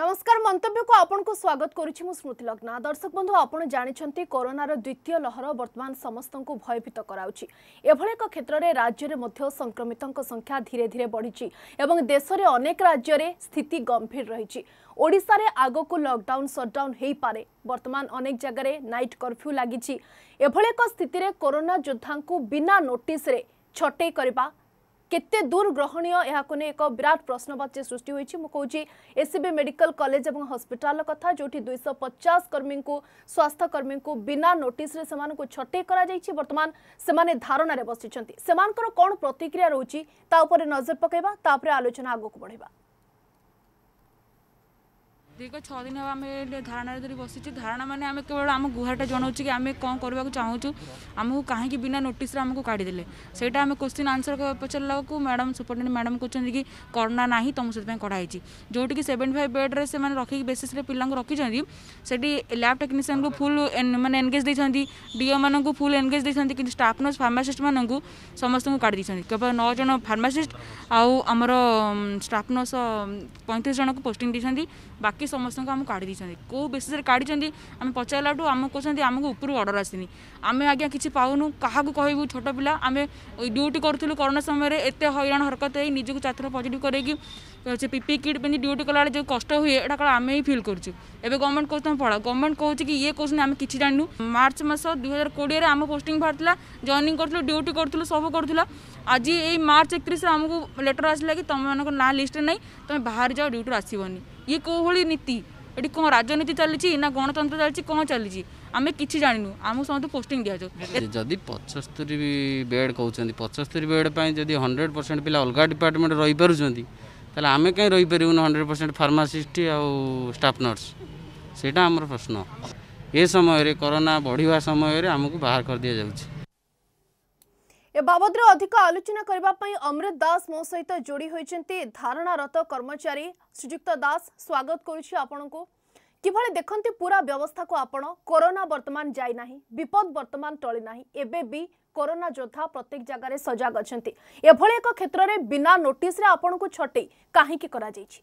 नमस्कार मंतव्य को आपन को स्वागत करुछि मु स्मृति लग्ना। दर्शक बंधु आपण जानिछंती कोरोनार द्वितीय लहर वर्तमान समस्त को भयभीत कराउछि। एभले एक क्षेत्र में राज्य में मध्य संक्रमितों संख्या धीरे धीरे बढ़ी एवं देश में अनेक राज्य में स्थिति गंभीर रही। ओडिशा रे आगो को लॉकडाउन शटडाउन हो पारे। वर्तमान अनेक जगह नाइट कर्फ्यू लगी। एभले एक स्थिति रे कोरोना योद्धा को बिना नोटिस रे छटई करबा केते दूर ग्रहणीय यह एक विराट प्रश्नवाची सृष्टि होइछि। मु कहूछि एसीबी मेडिकल कॉलेज एवं हॉस्पिटल कथा जोठी 250 कर्मी को स्वास्थ्य कर्मी को बिना नोटिस रे समान को छटई करा जाइछि। वर्तमान सेमाने धारणा रे बसिछंती। सेमानकर कोन प्रतिक्रिया रहउछि ता ऊपर नजर पकेबा तापरे आलोचना आगो को बढ़ेबा। दीर्घ 6 दिन हम धारणा धरी बसी। धारणा माने आम केवल आम गुहाटा जनाऊँ कि आम कौन करने चाहूँ आमको कहीं बिना नोटिस आमको काढ़ीदे से क्वेश्चन आंसर पचारा को मैडम सुपरिटेडेंट मैडम कहते कि कोरोना ना तुम से कढ़ाई जोटि 75 बेड्रे से रखिक बेसीस पिला रखी से लैब टेक्नीशियन को फुल माने एनगेज देती डीओ मान को फुल एनगेज देती कि स्टाफ नर्स फार्मासीस्ट मान समस्त को काढ़ी केवल 9 जन फार्मासीस्ट आमर स्टाफ नर्स 35 जन को पोस्टिंग देती बाकी समस्त को आम काढ़ी दी कौ बेसीस काढ़ी आम पचारा आम कहते आमको ऊपर ऑर्डर आसनी आम आज्ञा किसी पाऊनु क्या कहूँ छोट पिला आम ड्यूटी करूँ कोरोना समय एत हैरान हरकत हो निजक 4 थर पॉजिटिव करेगी पीपी किट पिंधि ड्यूटी कला जो कष्ट हुए यहाँ कल आम ही फिल करूँ एवं गवर्नमेंट कहते पढ़ा गवर्नमेंट कहूँ कि ये कहते आम किसी जानू मार्च मास 2020 आम पोस्टिंग बाहर जॉइनिंग करूँ ड्यूटी करूँ सब करूँ आज ये मार्च 31 आमको लेटर आसला कि तुम मान ना लिस्ट नहीं तुम बाहर जाओ ड्यूटी आसबनी ये कौ भाई नीति ये कौन राजनीति चली ना गणतंत्र चलती कौन चली आम कि जानू आम समस्त पोस्टिंग दि जाऊ जदि 75 बेड कहते 75 बेड जदि 100% पिला अलग डिपार्टमेंट रही पार्टी आम कहीं रही पार 100% फार्मासीस्ट आउ स्टाफ नर्स से आमर प्रश्न ये समय कोरोना बढ़िया समय आमको बाहर कर दि जाऊँ। ए बाबद अधिक आलोचना करने अमृत दास मो सहित जोड़ी होती धारणारत कर्मचारी श्रीजुक्त दास स्वागत करुछि आपण को किभले देखंती पूरा व्यवस्था को आपण कोरोना वर्तमान जाई नाही विपद वर्तमान टळी नाही एबे भी कोरोना योद्धा प्रत्येक जगह सजग अछंती एभले एक क्षेत्र में बिना नोटिस रे आपण को छटई काहे की करा जाईछि।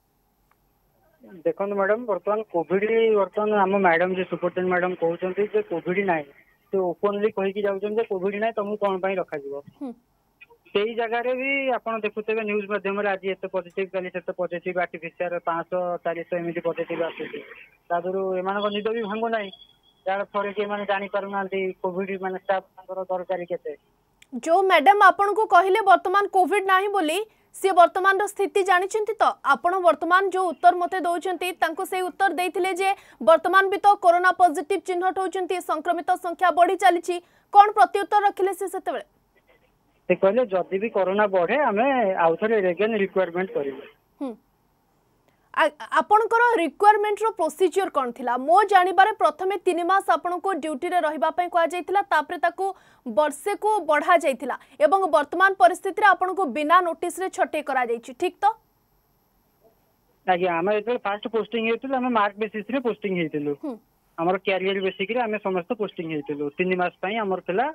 देखो मैडम वर्तमान कोविड वर्तमान आम मैडम जे सुपरिटेंडेंट मैडम कहउछंती जे कोविड नाही तो ओपनली कहीकि जाउछन कोविड ना तुमको कौन पाई रखा जीवो से जगह भी आपड़ देखुथे न्यूज माध्यम आज एत पॉजिटिव कल से पॉजिटिव आर्टिफिशियल 500 400 एमती पॉजिटिव आसूसी एम निद भी भांगु ना जार फल कि जानी पार ना कोविड मान स्टाफ दरकार के जो मैडम आपन को कहले वर्तमान कोविड नाही बोली सी वर्तमान स्थिति जानिछंती तो आपण वर्तमान जो उत्तर मते दउछंती तांको से उत्तर देथिले जे वर्तमान भी तो कोरोना पॉजिटिव चिन्हट होचंती संक्रमित संख्या बढ़ी चलीची कोन प्रत्युत्तर रखिले से सेतेबेले से कहले जदि भी कोरोना बढ़े आमे आउथरे रेगन रिक्वायरमेंट करिवे आपनकर रिक्वायरमेंट रो प्रोसीजर कोन थिला मो जानिबारे प्रथमे 3 मास आपन को ड्यूटी रे रहिबा पय कोआ जायतिला तापरे ताको वर्षे को बढ़ा जायतिला एवं वर्तमान परिस्थिति रे आपन को बिना नोटिस रे छटे करा जायछि ठीक तो आगे हम एते फास्ट पोस्टिंग हेतिल हम मार्क बेसिस रे पोस्टिंग हेतिलु हमर कैरियर बेसिक रे हम समस्त पोस्टिंग हेतिलु 3 मास पय हमर थिला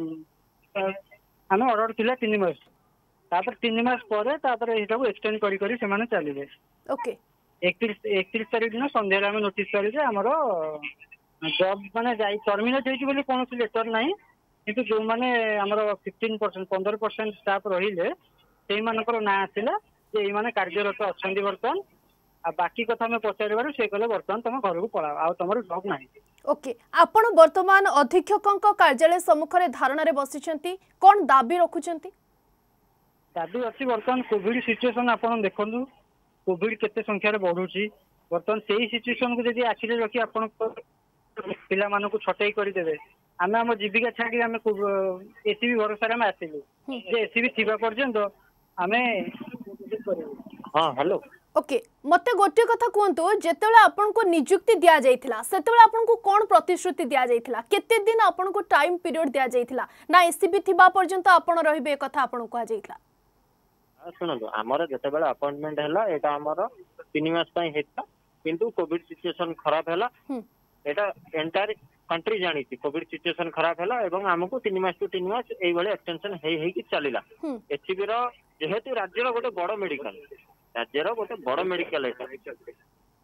हम ऑर्डर थिला 3 मास तापर 3 मास परे तापर एटा को एक्सटेंड करी करी से माने चलिबे ओके 31 तारीख दिन संध्या आम नोटिस करें आमर जब माने टर्मिनेट होती कौन लेटर ना कि जो मैंने आमर 15% स्टाफ रहिले से ना आसला ये कार्यरत अच्छा बर्तमान आ बाकी कथा मैं पचार से कहले बर्तमान तुम घर को पलाओ आ तुम जॉब ना ओके आपण वर्तमान अधीक्षक कार्यालय सम्मुख में धारणा बसी कौन दाबी रखुंट दाबी अच्छी बर्तमान कोविड सिचुएसन आप देखु कोविड केते संख्या बढ़ुची बर्तमान से ही सिचुएसन को जब आखिरे रखी आपण पिला मानू छटई करदे आम आम जीविका छाड़ी आम एसीबी भरोसा आम आसिलु एसीबी थिबा पर्यंत आम हाँ हेलो ओके मते गोटे कथा कहतु जेतेबेले आपन को नियुक्ति दिया जाइथिला सेतेबेले आपन को कोन प्रतिश्रुति दिया जाइथिला केते दिन आपन को टाइम पीरियड दिया जाइथिला ना एसीबी थिबा पर्यंत आपन रहिबे कथा आपन को जाइथिला शुणु आमर जो अपॉइंटमेंट है यहाँ आमर 3 मास किंतु कोविड सिचुएशन खराब है यहाँ एंटायर कंट्री जानी कोविड सिचुएशन खराब है आमको 3 मास टू 3 मास ये एक्सटेंशन हो चलला एसीबी जेहेतु राज्यर गोटे बड़ मेडिकल राज्यर गोटे बड़ मेडिकल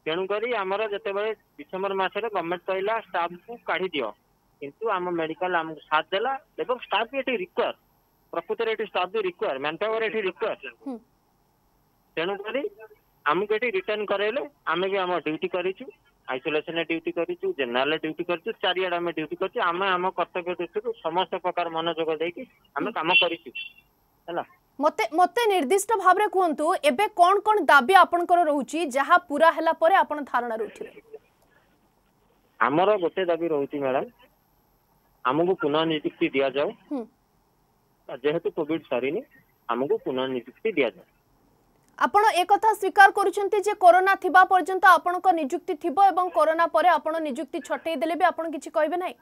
तेणुकरी आमर जितेबाला डिसेम्बर मसरे गवर्नमेंट कहला स्टाफ को काढ़ी दियो किंतु आम मेडिकल आमको साथ देला एवं स्टाफ भी एठी रिक्वायर प्रकृत रे एठी स्टाफ भी रिक्वायर मैन पावर एठी रिक्वायर तेणुकरी आमको एठी रिटर्न करेले आमे भी आम ड्यूटी करिछु आइसोलेशन ड्यूटी करिछु जनरल ड्यूटी करिछु चारियाड आम ड्यूटी करिछु आमे आम कर्तव्य दृष्टि समस्त प्रकार मनोयोग देकी आमे काम करिछु हैला मते निर्दिष्ट भाव रे कहंतु एबे कोन कोन दाबी आपनकर रहउची जहा पूरा हैला परे आपन धारणा उठिबे आमर गोटे दाबी रहउची मैडम आमको पुनः नियुक्ति दिया जाओ जेहेतु कोविड सरीनी आमको पुनः नियुक्ति दिया जाओ आपण एक कथा स्वीकार करूछंती जे कोरोना थिबा पर्यंत आपनक नियुक्ति थिबो एवं कोरोना परे आपण नियुक्ति छटई देले भी आपण किछि कहबे नै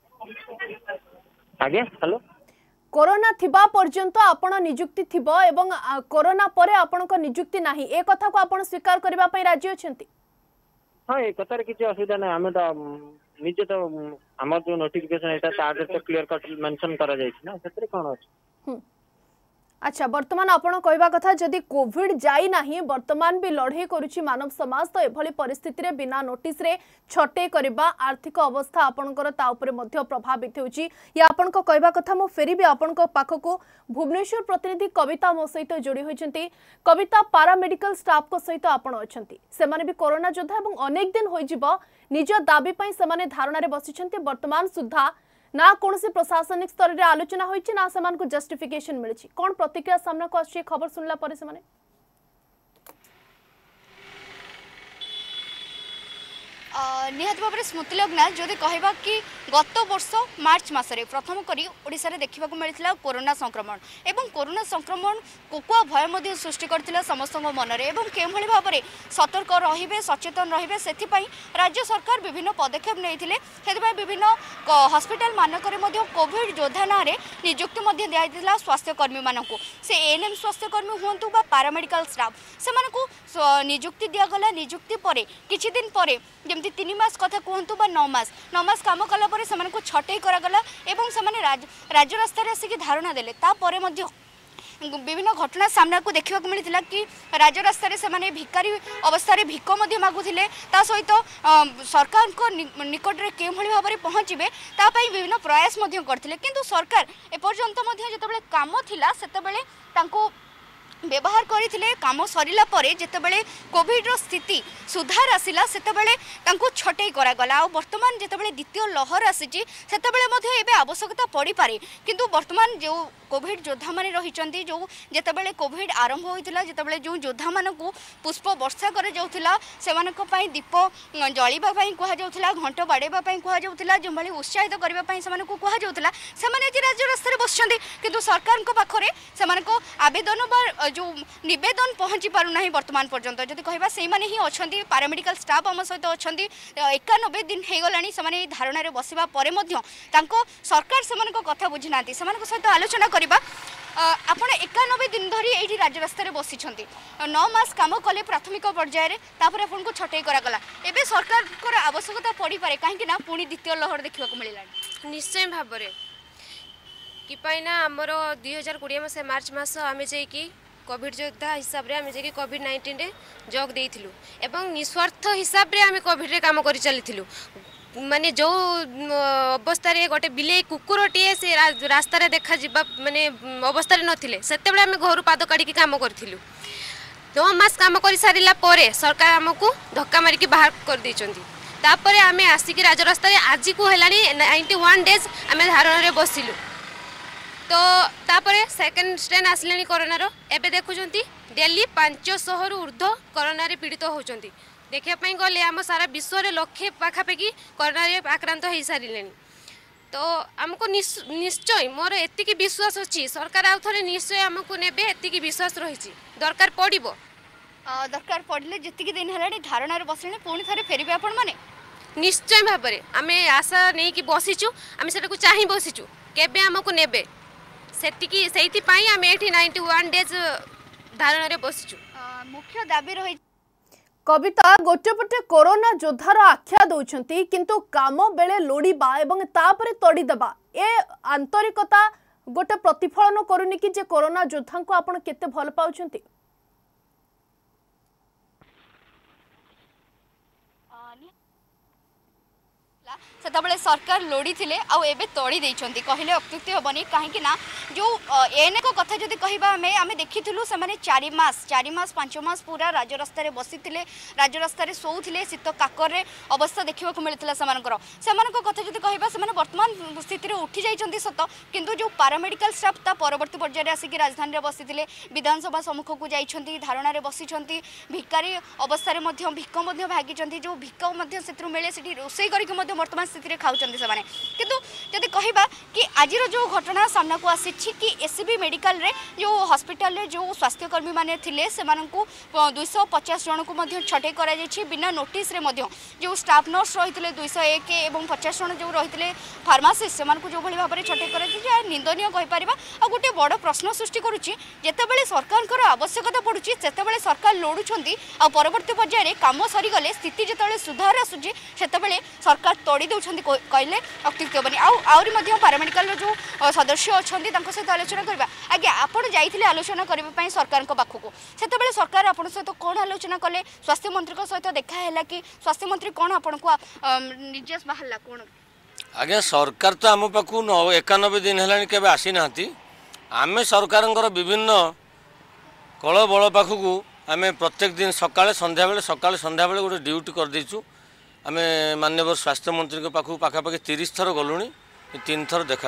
आगे हेलो कोरोना थिबा पर्यंत आपण नियुक्ति थिबो एवं कोरोना परे आपनक नियुक्ति नाही ए कथा को आपण स्वीकार करबा पई राजी अछंती हां ए कथा रे किछि असुविधा नै हमें तो निजे तो हमर जो नोटिफिकेशन एटा तार तो क्लियर कट मेंशन करा जाय छी ना सेतरे कोन अछि अच्छा वर्तमान आपण कहवा कथा जदि कोविड जाई नाही वर्तमान भी लड़े करुछि मानव समाज तो एभली परिस्थिति रे बिना नोटिस रे छटे करबा आर्थिक अवस्था आपणकर ता ऊपर मध्य प्रभावित होउछि या आपण को कहवा कथा मो फेरी भी आपण को पाख को भुवनेश्वर प्रतिनिधि कविता मो सहित जोड़ी होइछंती कविता पारामेडिकल स्टाफ को सहित आपण अछंती से माने भी कोरोना योद्धा एवं अनेक दिन होई जिवो निज दाबी पई से माने धारणा रे बसिछंती वर्तमान सुद्धा ना कौन से प्रशासनिक स्तर रे आलोचना होइछि ना समान को जस्टिफिकेशन मिलछि कोन प्रतिक्रिया सामना को आछि खबर सुनला परे से माने निहात भाव में स्मृति लग्ना जदि कहवा कि गत वर्ष मार्च मसरे प्रथम करी ओडिशा रे देखिबा को मिलिथिला कोरोना संक्रमण एवं कोरोना संक्रमण कोकुआ भय मध्ये सृष्टि करथिला समस्त मन रे एवं केभଳି भाव में सतर्क रहिबे सचेतन रहिबे सेथि पई राज्य सरकार विभिन्न पदक्षेप नेइथिले सेथि पई विभिन्न हॉस्पिटल मानकरे मध्ये कोविड योद्धा ना रे नियुक्ति मध्ये दियाइथिला स्वास्थ्य कर्मी मानकु से एएनएम स्वास्थ्य कर्मी हुंतु बा पैरामेडिकल स्टाफ से मानकु नियुक्ति दिया गला नियुक्ति परे किछि दिन परे जेमति 3 मास कथा कहतु बा 9 मास काम कला परे से मानकु छटई करा गला एवं से माने राज्य रास्ता रे आसी कि धारणा देले ता परे मध्ये विभिन्न घटना सामना को देखा मिलता कि राज्य रास्तार से माने भिकारी अवस्था रे भिक मागुले सहित सरकार को निकट में के भाव में पहुँचे तापाई विभिन्न प्रयास करते किंतु सरकार एपर्यंत जो काम थिला सेतेबेले तांको व्यवहार करते काम सरला जितेबाला कोविड स्थिति सुधार आसला से छटई करागला और बर्तमान जितेबाला द्वितीय लहर आसी आवश्यकता पड़ पारे किंतु बर्तमान जो कोविड योद्धा माने रही जो जितेबाला कोविड आरंभ होता जितेबाला जो योद्धा मानक पुष्प वर्षा कर दीप जलिवाई कहला घंट बाड़ाई कहला जो भाई उत्साहित करने कहला से राज्य रास्तार बस किंतु सरकार पाखे से आवेदन जो निवेदन पहुँची पारना वर्तमान पर्यंत जदि कहवा से ही अच्छा पैरामेडिकल स्टाफ आम सहित अच्छा 91 दिन हो गला से धारणा बसवा सरकार से कथा बुझी ना सहित आलोचना करवा आपण 91 दिन धरी ये राज्य रास्तार बसी 9 मास काम कले प्राथमिक पर्यायर आपको छटई करागला एवं सरकार आवश्यकता पड़ पारे कहीं पुणी द्वितीय लहर देखा मिलला निश्चय भाव में आमर 2020 मस मार्च मस आम जाकि कोविड योद्धा हिसाब रे आम जाकि कोविड-19 रे जोग देइथिलु एवं निस्वार्थ हिसाब रे आम कोविड रे काम करि चलिथिलु माने जो अवस्था रे गोटे बिले कुकुरटीए से रास्ता रे देखा जिबा माने अवस्था रे नथिले सेते बेले आम घर पाद काढी काम करथिलु 9 मास काम कर सारिला परे सरकार हमकु धक्का मारी के बाहर कर दैचंती तापरे आम आसिक राज रास्ता रे आज को हेलानी 91 डेज आम धारणा रे बसिलु तो तापरे सेकेंड स्ट्रेन आसले कोरोना रो एबे देखुचंती डेली 500 रु ऊर्ध्व कोरोना रे पीड़ित होचंती देखापी गले आम सारा विश्व रे लक्षे पाखापाखि कोरोना रे आक्रांत हो सारे तो आमको निश्चय मोर एतिकी विश्वास अच्छी सरकार आउ थे निश्चय आमको नेबे एतिकी विश्वास रही दरकार पड़ो दरकार पड़े जी दिन है धारणा बसले पुणी थे फेरबे आपण मैंने निश्चय भाव में आम आशा नहीं कि बसीचु आम से चाह बसीचु केबे आमको नेबे से आम ये 91 डेज धारणा बसीचु मुख्य दाबी रही कविता गोटे पटे कोरोना योद्धार आख्या दौरान किंतु काम बेले लोड़ीबा एवं तापरे तोड़ीदेबा ए आंतरिकता गोटे प्रतिफलन करूनी कि जे कोरोना योद्धा को आपण केते भल पाउछंती ସେତେବେଳେ ସରକାର ଲୋଡ଼ିଥିଲେ ଆଉ ଏବେ ତଳି ଦେଇଛନ୍ତି କହିଲେ ଅତ୍ୟୁକ୍ତି ହେବନି କାହିଁକି ନା ଯେଉଁ ଏନେକ କଥା ଯଦି କହିବା ଆମେ ଦେଖିଥିଲୁ ସେମାନେ 4 ମାସ 5 ମାସ ପୁରା ରାଜରାସ୍ତାରେ ବସିଥିଲେ ରାଜରାସ୍ତାରେ ଶୋଉଥିଲେ ଶୀତ କାକରରେ ଅବସ୍ଥା ଦେଖିବାକୁ ମିଳିଥିଲା ସେମାନଙ୍କ କଥା ଯଦି କହିବା ସେମାନେ ବର୍ତ୍ତମାନ ସ୍ଥିତିରେ ଉଠି ଯାଇଛନ୍ତି ସତ କିନ୍ତୁ ଯେଉଁ ପାରାମେଡିକାଲ ଷ୍ଟାଫ୍ ତା ପରବର୍ତ୍ତୀ ପର୍ଯ୍ୟାୟରେ ଆସିକି ରାଜଧାନୀରେ ବସିଥିଲେ ବିଧାନସଭା ସମ୍ମୁଖକୁ ଯାଇଛନ୍ତି ଧାରଣାରେ ବସିଛନ୍ତି ଭିକାରୀ ଅବସ୍ଥାରେ ମଧ୍ୟ ଭିକ ମଧ୍ୟ ଭାଗିଛନ୍ତି ଯେଉଁ ଭିକ ମଧ୍ୟ ସେଥିରୁ ମିଳେ ସେଠି ରୋଷେଇ କରିକି ମଧ୍ୟ ବର୍ତ୍ତମାନ ସ୍ଥିତିରେ ଖାଉଛନ୍ତି ସେମାନେ କିନ୍ତୁ ଯଦି କହିବା कि आज जो घटना सामना को आसी कि एससीबी मेडिकल रे जो हॉस्पिटल रे जो स्वास्थ्यकर्मी माने थिले सेमानंकु 250 जन को छटई करा जायछि बिना नोटिस रे जो स्टाफ नर्स रही 201 एवं 50 जन जो रही फार्मासिस्ट से जो भाई भाव में छटई कर निंदनीय कहीपर आ गोटे बड़ प्रश्न सृष्टि करुच्ची जितेबाला सरकार आवश्यकता पड़ुची से सरकार लोड़ुंट आ परवर्ती पर्यायर कम सरीगले स्थिति जिते सुधार आसूँ से सरकार तोड़ी दौरान कहले अत्युक्ति हेनी आहरी पारामेडिकल जो सदस्य अच्छा सहित आलोचना करवा आज्ञा आपड़ जाइए आलोचना करने सरकार पाखक से सरकार आप सहित कौन आलोचना कले स्वास्थ्य मंत्री सहित देखाला कि स्वास्थ्य मंत्री कौन आपन को निर्देश बाहर कौन आज्ञा सरकार तो आम पाक 91 दिन है आसी ना आम सरकार विभिन्न कल बल पाखक आम प्रत्येक दिन सकाଳେ ସନ୍ଧ୍ୟାବେଳେ गोटे ड्यूटी कर देचु आम माननीय स्वास्थ्य मंत्री पाखक पाखापाखि 30 थर गलुणी 3 थर देखा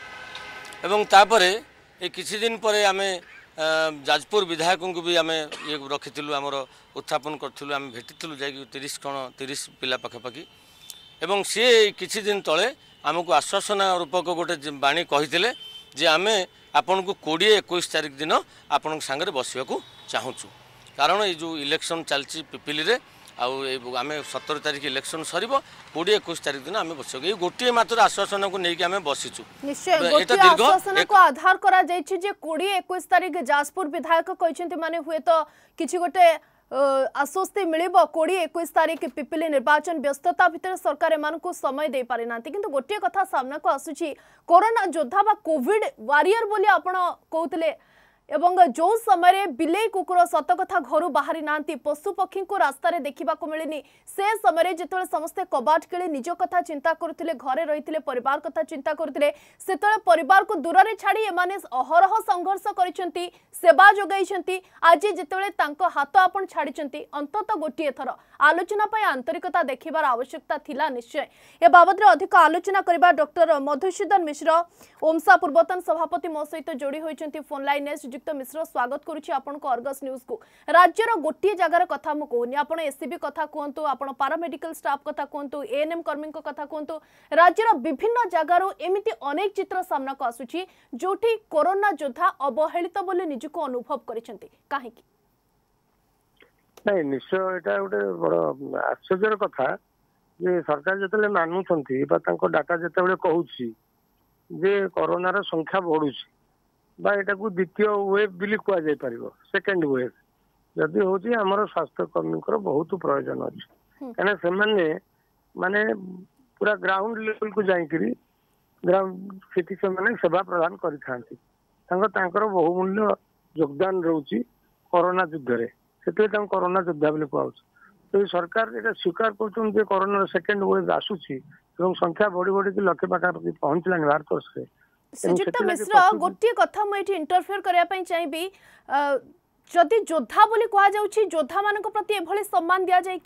करपर ये किसी दिन पर आम जाजपुर विधायक को भी आम ये रखी आमर उत्थापन करूँ आम भेटी जा 30 पिला पाखापाखि एवं सी किसी दिन तले आमको आश्वासना रूपक गोटे बाणी कही जे आम आपण को 20-21 तारीख दिन आपण सांगे बसवाक चाहूँ कारण ये जो इलेक्शन चलती पिपिली रे आम 17 तारीख इलेक्शन सर 20-21 तारीख दिन आम बस गोटे मात्र आश्वासन को लेकिन आम बसीचु आश्वासन को आधार करा जायछि जे 20-21 तारीख जाजपुर विधायक कहते माने हुए तो किछि गोटे आश्वस्ति मिलिबो 20-21 तारीख पिपिली निर्वाचन व्यस्तता भितर सरकार एमानकु समय दे पारि नांती किंतु गोटे कथा सामना को आसुछि कोरोना योद्धा बा कोविड वारियर बोली आपण कहउतले एवं जो समय बिले कुकुर सत कथा घर बाहरी नांती पशु पक्षी को रास्ता रे देखा मिलनी से समय जिते समस्ते कबाट किले निज कथा चिंता करते घरे रही परिवार कथा चिंता करते से परिवार को दूर रे छाड़ी एमाने अहरह संघर्ष करिसेंती सेवा जोगाई आज जिते हाथ आपण छाड़ी अंतत गोटे थर आलोचना आंतरिकता देखिबार आवश्यकता थिला निश्चय ए बाबद अधिक आलोचना करबा डॉक्टर मधुसूदन मिश्र ओमसा पूर्वतन सभापति मो सहित जोड़ी होइचंती फोन लाइन श्रीयुक्त मिश्र स्वागत करुछि आपन को अर्गस न्यूज को राज्यर गोटे जगार कथा मु कहूनी आपन एससीबी कथा कहंतु आपन पारामेडिकल स्टाफ कथा कहंतु एएनएम कर्मी को कथा कहंतु राज्यर विभिन्न जगार एमिति अनेक चित्र सामना को आसुछि जोठी कोरोना योद्धा अवहेलित बोली निजको अनुभव करिसेंती काहेकि नहीं निश्चय यहाँ गोटे बड़ आश्चर्य कथा जे सरकार जिते मानुंट डाटा जिते कहूँ जे कोरोनार संख्या बढ़ुची यहाँ को द्वितीय वेव भी कहुपर सेकेंड वेव जदि हूँ आमर स्वास्थ्यकर्मी बहुत प्रयोजन अच्छे कहीं से माने पूरा ग्राउंड लेवल को जाकि ग्राउंड से सेवा प्रदान कर बहुमूल्य योगदान रोचे कोरोना युद्ध से कोरोना योद्धा बोली कहूँ तो सरकार ये स्वीकार कर कोरोना सेकेंड वेव आसूसी संख्या बढ़ी बढ़ी लक्ष्य पाखापाखि पहुंचलानी भारत वर्ष श्रीयुक्त मिश्र गोटे कथा मुझे इंटरफेयर करने चाहिए जदि योद्धा बोली कह योद्धा मान प्रति एभली सम्मान दि जाए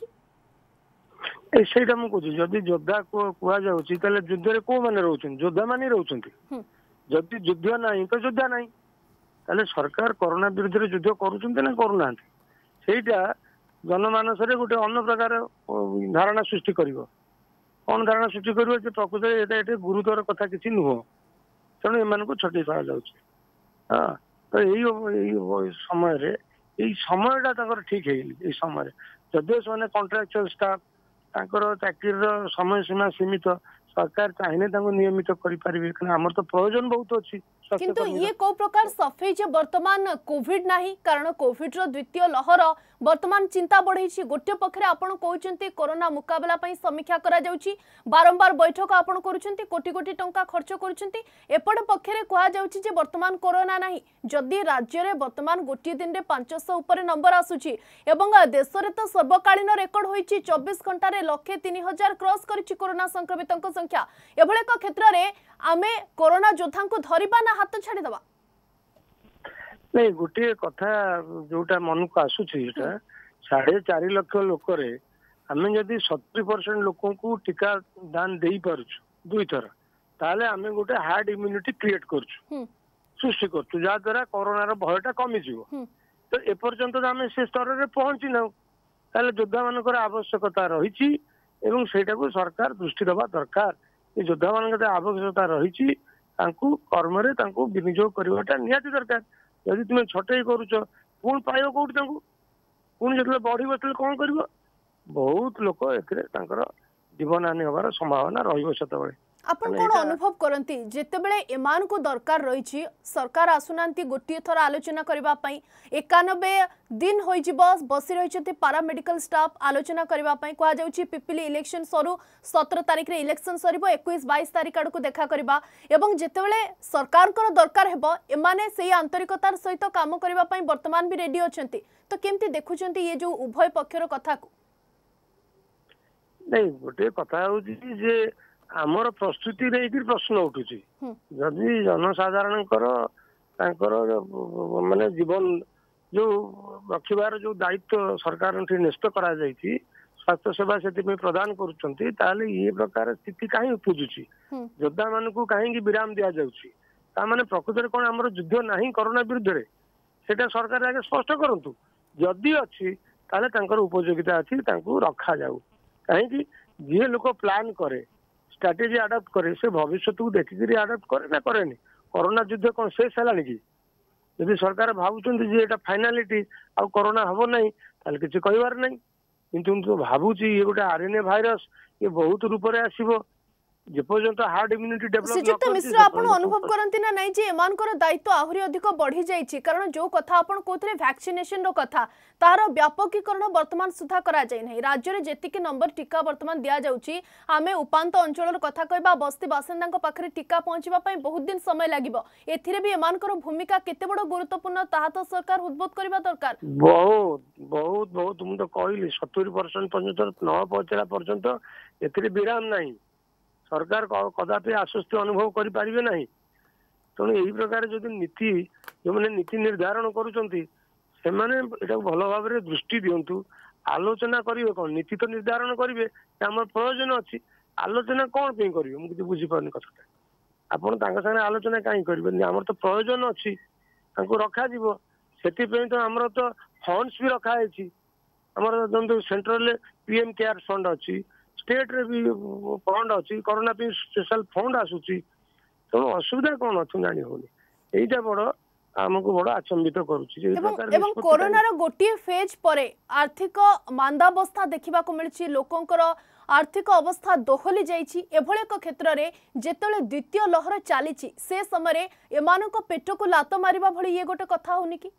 कि सेटा मु कहूँ जदि योद्धा कहु युद्ध में कौ मैंने रोचन योद्धा मान रोचन जदि युद्ध ना तो योद्धा ना ताले सरकार कोरोना विरुद्ध युद्ध करूना सेटा जनमानस गोटे अन्य प्रकार धारणा सृष्टि कर कौन धारणा सृष्टि कर प्रकृत ये गुरुतर कथा किसी नुह तेणु एम छटई हाँ तो यही समय ठीक है समय जदिव से कॉन्ट्रैक्चुअल स्टाफ चाकरी समय सीमा सीमित सरकार चाहिए नियमित करें आमर तो प्रयोजन बहुत अच्छी किंतु ये को प्रकार सफेई जे वर्तमान कोविड नाही कारण कोविड रो द्वितीय लहर वर्तमान चिंता बढ़ई गोटे पक्षे आपण कहउचंती कोरोना मुकाबला पई समीक्षा करा जाउची बारंबार बैठक आपण करूचंती कोटी कोटी टंका खर्च करूचंती एपड पक्षे कहा जाउची जे वर्तमान कोरोना नाही जदि राज्य रे वर्तमान गोटी दिन रे 500 ऊपर नंबर आसुची एवं देश रे तो सर्वकालीन रेकर्ड होईची 24 घंटा रे 1,03,000 क्रॉस करिची कोरोना संक्रमितों संख्या एभले एक क्षेत्र रे आमे कोरोना योद्धा को धरिबा ना हाथ छाड़ी दबा नहीं गोटे कथा जोटा मन को आसूची 4.5 लाख लोक आम जदि 70% लोक को टीका दान दे पार्छु 2 थर ताले आम गोटे हार्ड इम्यूनिटी क्रिएट करछु सृष्टि करछु जा द्वारा कोरोना भयटा कमी जीवो तो एपर्यंत आम से स्तर में पहुंची ना ताले योद्धा मानकर आवश्यकता रही एवं सेटा को सरकार दृष्टि दबा दरकार योद्धा मान आवश्यकता रही कर्म विनियोग करवाटा निहाती दरकार यदि तुम छटई करुच पुणी पाइब कौटी पुणी जो बढ़ी बसले कौन कर बहुत लोक जीवन हानि हबार संभावना रही आपण कोन अनुभव करंती जेतेबेले एमान को दरकार रही सरकार आसुनांती गोटे थर आलोचना करबा पई 91 दिन होई जिवो बसी रहिचते पारामेडिकल स्टाफ आलोचना करबा पई कहा जाउची पिपिली इलेक्शन सरू 17 तारिख रे इलेक्शन सरीबो 21-22 तारिख आड़ को देखा करबा एवं जेतेबेले सरकार को दरकार हेबो एमाने सेही आंतरिकतार सहित काम करबा पई वर्तमान भी रेडी अछंती तो केमती देखुचंती ये जो उभय पक्षर कथा को नहीं गोटे कथा होची जे आमर प्रस्तुति रे प्रश्न उठुची जदि जनसाधारण माने जीवन जो रखिबार जो दायित्व सरकार न्यस्त करा जायछि स्वास्थ्य सेवा से प्रदान करुचंती ताले ये प्रकार स्थिति कहीं उपजुची योद्धा मान को कहीं विराम दिया जाउची ता माने प्रकृत रे कोन हमर युद्ध नाही कोरोना विरुद्ध रे सेटा सरकार आगे स्पष्ट करंतु जदि अछि ताले तांकर उपयोगिता अछि तांको रखा जाऊ कहीं जे लोक प्लान करे स्ट्राटेजी आडप्ट करे से भविष्य को देखिक आडप्ट करे ना करे कोरोना युद्ध कौन शेष है कि यदि सरकार भावुं फाइनालिटी आ कोरोना हम ना किसी कहबार ना कि भावुची ये गोटे आरएनए भाइरस ये बहुत रूप में आसो जेपर्यंत हार्ड इम्यूनिटी डेवलप श्रीजुक्त मिश्र आपण अनुभव करंती ना नाही जे एमानकर दायित्व आहुरी अधिक बढ़ी जाईची कारण जो कथा आपण कोथरे वैक्सीनेशन रो कथा तार व्यापकीकरण वर्तमान सुधा करा जाय नाही राज्य रे जेतिके नंबर टीका वर्तमान दिया जाउची आमे उपांत अंचल कथा कहबा बस्ती बासिंदा पाखरे टीका पहुंचबा पई बहुत दिन समय लागिबो एथिरे भी एमानकर भूमिका केते बड़ गुरुत्वपूर्ण ताहा तो सरकार उद्बोध करबा दरकार बहुत बहुत बहुत तुम तो कहली 70% पर्यंत न पहुंचला पर्यंत एथिरे विराम नाही सरकार कदापि आश्वस्ति अनुभव करें ना तेणु यही प्रकार जो नीति जो मैंने नीति निर्धारण करा भल भाव दृष्टि दिंतु आलोचना करेंगे कौन नीति तो निर्धारण करेंगे आम प्रयोजन अच्छी आलोचना कौन पे करेंगे मुझे बुझीपार कथा आपड़ सागे आलोचना कहीं करेंगे आम तो प्रयोजन अच्छी रखा से तो आमर तो फंड्स भी रखाई आमर सेंट्रल पीएम केयर फंड अच्छी स्टेट रे भी फंड अच्छी कोरोना पे स्पेशल फंड आसूची तो असुविधा कौन अच्छी जानी होनी यहीटा बड़ आमको बड़ आचंबित करुच्ची एवं कोरोना रो गोटे फेज परे आर्थिक मांदावस्था देखा मिली लोकंकर आर्थिक अवस्था दोहली जाइछि एभले एक क्षेत्र रे जेतले द्वितीय लहर चली से समय एमानक पेट को लात मारिबा भली ये गोटे कथा होनी कि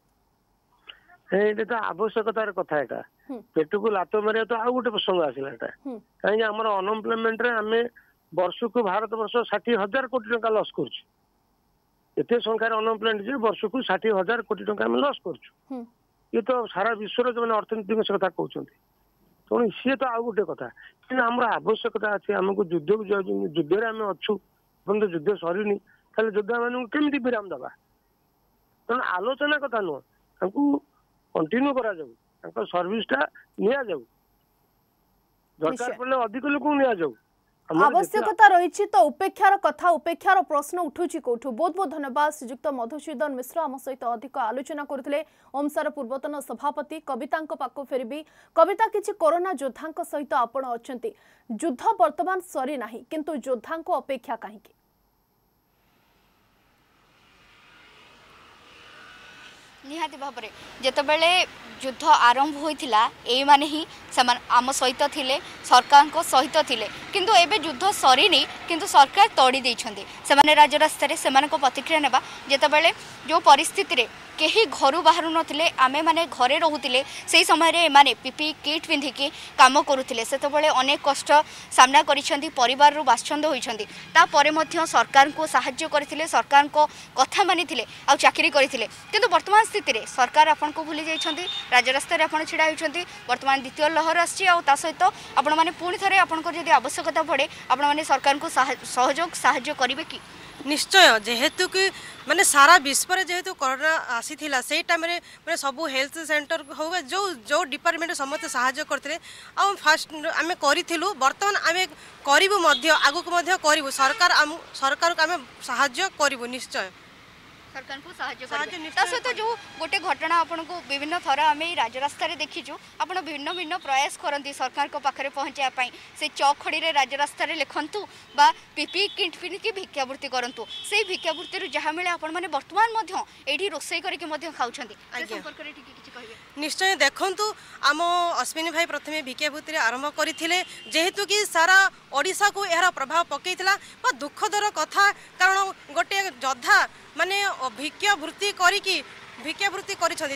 तो आवश्यकतार कथा एटा पेट को लात मारे तो आउ गोटे प्रसंग आसला कहीं आम अनएम्प्लॉयमेंट आम वर्ष को भारत वर्ष 60,000 कोटी टंका लॉस करते संख्यार अनएम्प्लॉयमेंट वर्ष को 60,000 कोटी टंका आम लॉस कर ये तो सारा विश्व जो अर्थनीति कथा कहते तेणु सी तो आउ गोटे कथा कि आम आवश्यकता अच्छे आमको युद्ध आम अच्छु तो युद्ध सरीनी ताले योद्धा मान केमी विराम दबा तेणु आलोचना कथा नुह कंटिन्यू करा जाऊ सर्विसटा निया जाऊ दरकार पड़े अधिक लोक निया जाऊ आवश्यकता रही तो उपेक्षार कथा उपेक्षार प्रश्न उठुची कोठु बहुत बहुत धन्यवाद श्रीजुक्त मधुसूदन मिश्र आम सहित अधिक आलोचना करथिले ओमसार पूर्वतन सभापति कविता पाक फेरबी कविता किछि कोरोना योद्धा सहित आपण अछंती युद्ध वर्तमान सरी नाही किंतु योद्धा अपेक्षा कहीं निहाती भाव में जितेबाला युद्ध आरंभ होता यही माने ही आम सहित थिले सरकार को सहित थिले किंतु एबे युद्ध सरीनी किंतु सरकार तोड़ी देइछन्ती सेमाने राज्य रास्तार से प्रतिक्रिया नेबा जितेबाला जो परिस्थिति रे केही घर बाहर नथिले आमे माने घरे रहुतिले सेही समय रे माने पीपी किट पिंधिकी काम करुथिले सेतबेले अनेक कष्ट सामना करिसेंती परिवार रु बाछंद होइछन्ती ता परे मध्य सरकार को सहाय्य करथिले सरकार को कथा मानिथिले आ चाकरी करथिले किंतु वर्तमान स्थिति रे सरकार आपन को भूली जाइछन्ती राज्य रास्ता रे आपन छिडा होइछन्ती वर्तमान द्वितीय लहर आछि आ ता सहित आपन माने पुणी थरे आपन को जदि आवश्यकता पड़े आपन माने सरकार को सहयोग सहाय्य करिवे कि निश्चय जेहेतु कि माने सारा विश्व रे जेहेतु कोरोना आसी थिला से टाइम रे माने सबु हेल्थ सेंटर होगा जो जो डिपार्टमेंट समस्त सहायता करथिले आ फर्स्ट आमे करिथिलु वर्तमान आमे करिवु मध्य आगु को मध्य करिवु सरकार को आमे सहायता करिवु निश्चय सरकार को सहायता सहित जो गोटे घटना आपन को विभिन्न थर आम राज्य रास्ता देखीचु आप भिन्न भिन्न प्रयास करती सरकार को पाखे पहुँचापी से चौक खड़ी राज्य रास्ता लिखतु बा पीपी किट पिंधिकी भिक्षावृत्ति करूँ से भिक्षावृत्ति जहाँ मिले आपण मैंने बर्तमान ये रोसई करके खाऊँ निश्चय देखु आम अश्विनी भाई प्रथमे भिक्षावृत्ति आरंभ करते जेहेतु कि सारा ओडिशा को यार प्रभाव पकईला दुखदर कथा कारण गोटे योद्धा माने भिक्षावृत्ति करी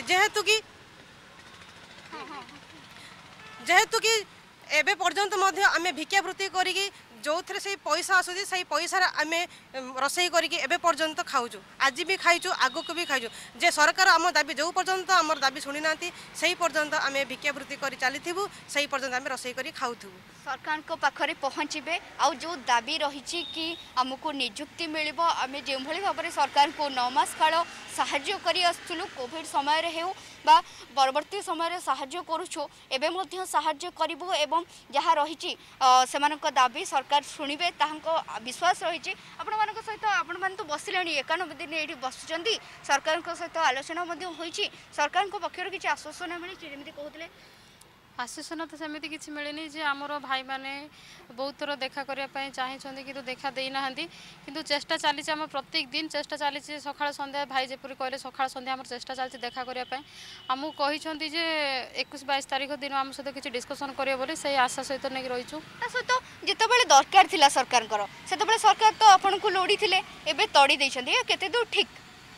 जेहेतु कि एबे पर्यंत मध्य आमे भिक्षावृत्ति करी जो थे से पैसा आसुची से पैसा आम रोसई करके एबे पर्यंत खाऊँ आज भी खाइचु आगु को भी खाइचु जे सरकार आम दाबी जो पर्यंत आम दाबी शुणी ना से पर्यंत आम भिक्षावृत्ति कर चलीथु से पर्यंत आम रोसई कर खाऊ सरकार को पाखरे पहुँचे आउ जो दाबी रही कि आमको निजुक्ति मिल आम जो भाव में सरकार को 9 मास काल साहाय्य करी आसुलु कोविड समय रे हेउ बा परवर्ती समय साहाय्य करूछु एबे मध्य साहाय्य करिबो एवं जहाँ रही सेमानक दाबी सरकार शुणिबे ताहांको विश्वास रही आपण मानक सहित आपण मान तो बसिले 91 दिन ये बसुचंदी सरकार सहित आलोचना होईची सरकार को पक्षर किसी आश्वासन मिली जेमिति कहउतले आश्वासन तो सेमती किसी मिलनी जे आमर भाई माने बहुत थर देखा करने चाहिए कि देखा देना कि चेष्टा चली आम प्रत्येक दिन चेष्टा चली सका सन्ध्या भाई जेपरी कहले सका सन्ध्या आम चेष्टा चलती देखा करने आमको कही जे 21-22 तारीख दिन आम सहित किसी डिस्कसन करेंगे से आशा सहित नहीं रहीचु सहित जिते दरकार थिला सरकार से सरकार तो आपन को लोड़ी थिले एबे तड़ी देइछन्ती केते दूर ठीक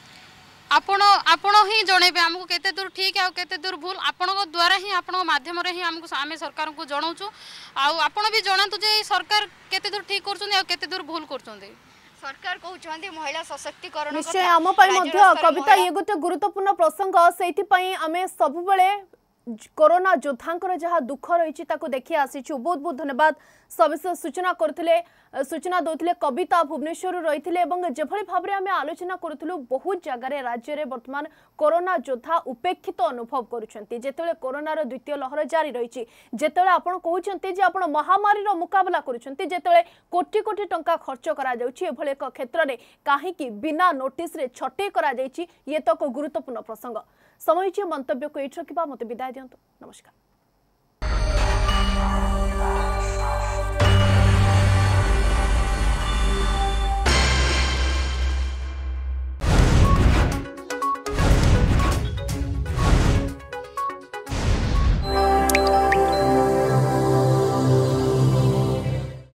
आपण ही जनइबे आमको केते दूर ठीक आ केते दूर भूल आपण द्वारा ही आपण माध्यम रे ही हमको आमे सरकार को जणाउछु आ आपण भी जणातु जे सरकार केते दूर ठीक करछुंदी आ केते दूर भूल करछुंदी सरकार कहउछन्ती महिला सशक्तिकरण निश्चय आम पई मध्य कविता ये गोटे गुरुत्वपूर्ण प्रसंग सेति पई आमे सब बेले कोरोना योद्धांकर जहाँ दुख रही देखी आसीचु बहुत बहुत धन्यवाद सविशेष सूचना दौले कविता भुवनेश्वर रही जेभली भाव में आम आलोचना करूँ बहुत जगार राज्य में वर्तमान कोरोना योद्धा उपेक्षित अनुभव करुँचे कोरोनार द्वितीय लहर जारी रही जिते आप कहते आप महामारी मुकाबला करुँचे कोटी कोटी टंका खर्च कर एक क्षेत्र में कहीं बिना नोटिस रे छटे ये तो एक गुरुत्वपूर्ण प्रसंग समय मंतव्य को ये रखा मत विदाय दिंतु नमस्कार।